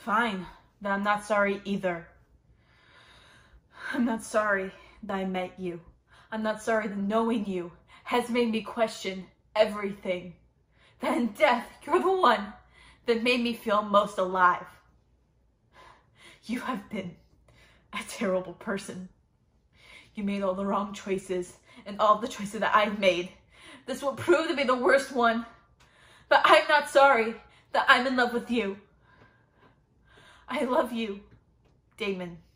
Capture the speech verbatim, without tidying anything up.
fine, but I'm not sorry either. I'm not sorry that I met you. I'm not sorry that knowing you has made me question everything. That in death, you're the one that made me feel most alive. You have been a terrible person. You made all the wrong choices, and all the choices that I've made, this will prove to be the worst one. But I'm not sorry that I'm in love with you. I love you, Damon.